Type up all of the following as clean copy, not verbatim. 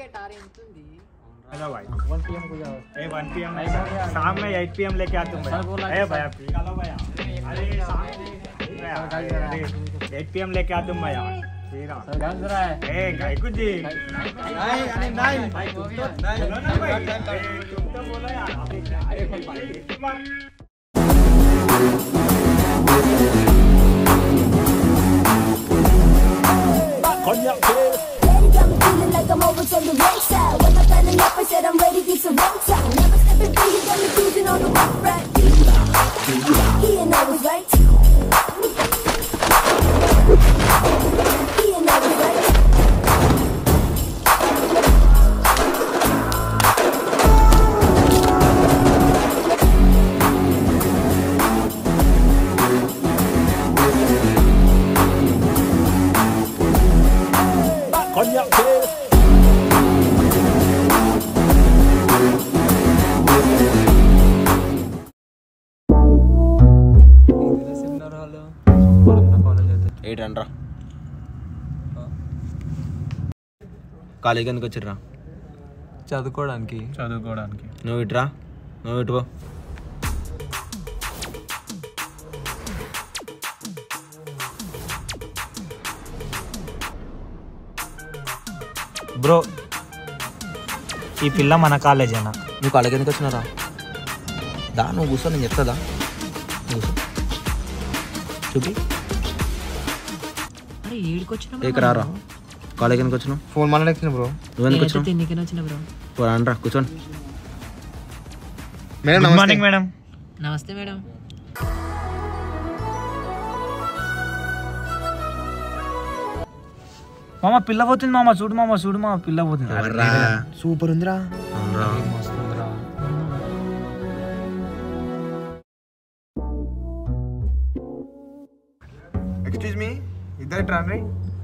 Hello भाई 1 PM को जाओ 1 PM नहीं शाम में 8 PM लेके आते भाई भैया हेलो भैया अरे शाम में 8 PM लेके आते भैया गान जरा है गाय कुछ जी नहीं भाई तुम तो बोलो यार अरे भाई like I'm always on the right side. When I'm standing up, I said I'm ready, it's a wrong time. Never stepping free, you got me cruising on the rough ride. He ain't always right. He ain't always right. కాలేజీకి ఎందుకు వచ్చిర్రా? చదువుకోవడానికి. నువ్వు ఇటురా, నువ్వు ఇటుకో. Bro ఈ పిల్ల మన కాలేజేనా? నువ్వు కాలేజీకి ఎందుకు వచ్చినారా? దా నువ్వు కూర్చో, నేను చెప్తాదా. కూర్చో చూపి. ఇక్కడ రారా, కాలేజీకి ఎందుకు వచ్చినావు? ఫోన్ మాట్లాడుతున్నా బ్రో. నువ్వు ఎందుకు వచ్చినావు? రా కూర్చోండి. Madam good morning madam. నమస్తే మేడం. మామ పిల్ల పోతుంది మామ, చూడు మామ, చూడు మామ, పిల్ల పోతుంది. సూపర్ ఉందిరా. ఎక్స్క్యూజ్ మీ, ఇద్దరు ట్రాన్రీ.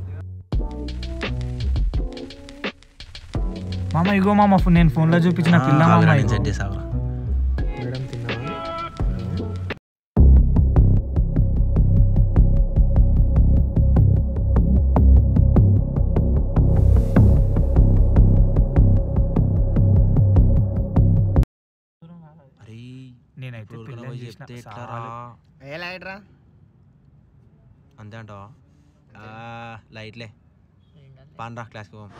మామ ఇగో మామ, నేను ఫోన్లో చూపించిన పిల్ల మామ. సెట్ చేసావా? మేడం తిన్నావా? నేనైతే చెప్తే ఎట్లారా? ఏ లైట్ రా అంతే అంటావా? లైట్లే పాన్రా క్లాస్కి పోం.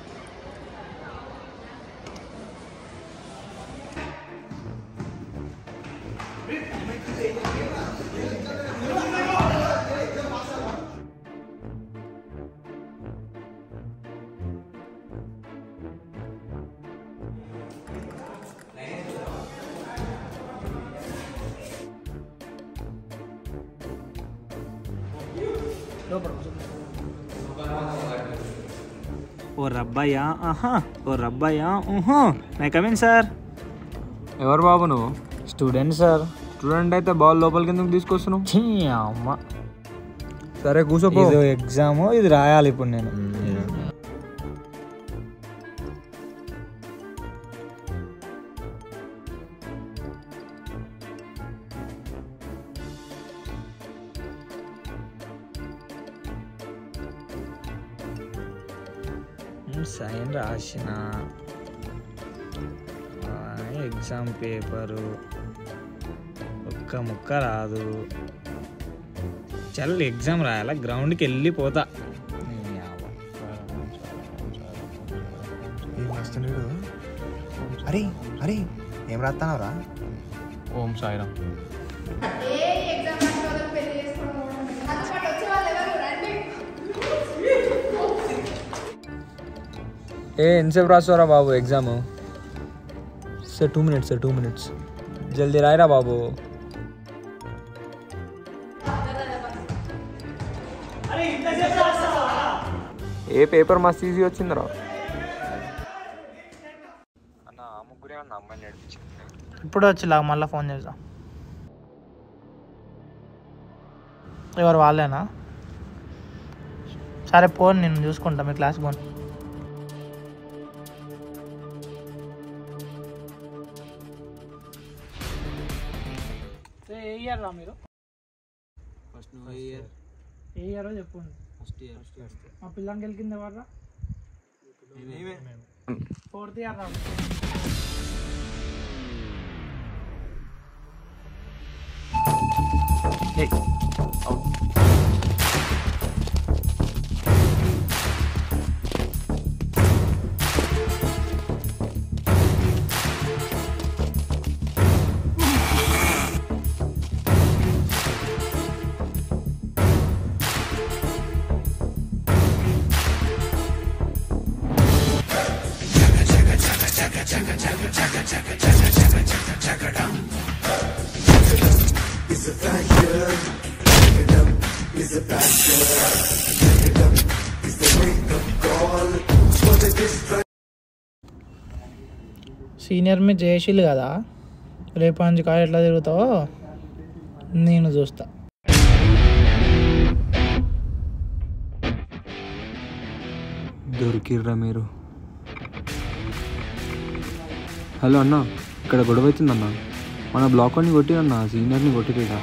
ఓ రబ్బయ్యా, ఆహా, ఓ రబ్బయ్యా, మై కమిన్ సార్. ఎవరు బాబు నువ్వు? Student sir. స్టూడెంట్ అయితే బాల్ లోపలికి ఎందుకు తీసుకొస్తున్నావు? అమ్మ, సరే కూర్చోపో. ఇది ఎగ్జామ్, ఇది రాయాలి ఇప్పుడు నేను. సైన్ రాసిన ఎగ్జామ్ పేపరు ఒక్క ముక్క రాదు. చల్ ఎగ్జామ్ రాయాలా, గ్రౌండ్కి వెళ్ళిపోతా. అరే అరే ఏం రాస్తానవరా? ఓం సాయిరామ్. ఎంతసేపు రాస్తారా బాబు exam? Sir 2 minutes sir, 2 minutes. జల్దీ రాయరా బాబు. ఏ పేపర్ మస్తు ఈజీ వచ్చిందిరా అన్న. ఆ ముగ్గురే అన్న అమ్మాయిని నడిపించింది. ఇప్పుడు వచ్చేలా మళ్ళీ ఫోన్ చేద్దాం. ఎవరు వాళ్ళేనా? సరే పోను, నేను చూసుకుంటా, మీ క్లాస్ పోను. ఏ ఇయర్ రా మీరు? ఫస్ట్ నువ్వు ఏ ఇయర్? ఏ ఇయర్ చెప్పండి. First year. మా పిల్లని గెలికింది ఎవర్రా? 4th year రా. Hey, out. సీనియర్ మీ జయశీల్ కదా, రేపు అంజు కాడ ఎట్లా తిరుగుతావో నేను చూస్తా. దొరికిర్రా మీరు. హలో అన్న, ఇక్కడ గొడవ అవుతుందన్న. మన బ్లాక్ వాడిని కొట్టిరన్న, సీనియర్ని కొట్టిరా.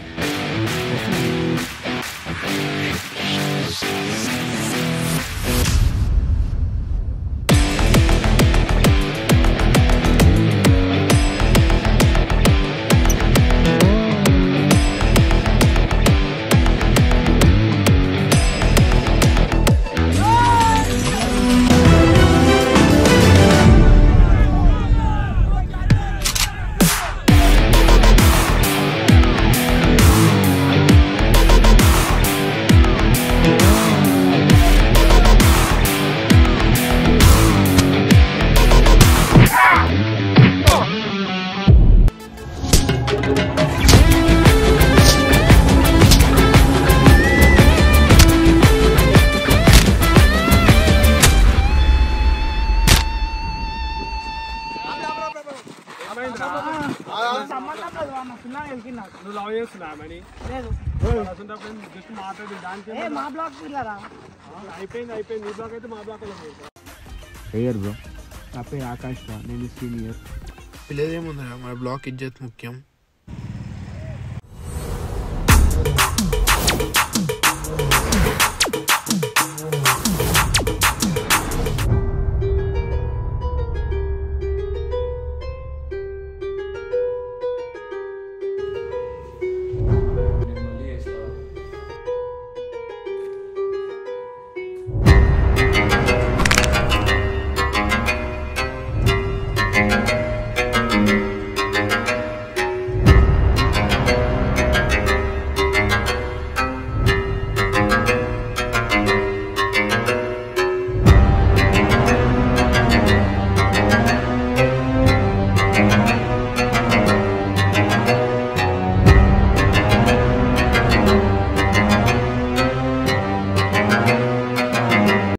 నువ్వు లవ్ చేస్తున్నావు మరి జస్ట్ మాట్లాడి దానికి మా బ్లాక్ పిల్లరా అయిపోయింది మీ బ్లాక్ అయితే మా బ్లాక్ అయ్యారు బ్రో. నా పేరు ఆకాష్ రా, నేను సీనియర్. పిల్లదేముందా మన బ్లాక్ ఇజ్జత్ ముఖ్యం.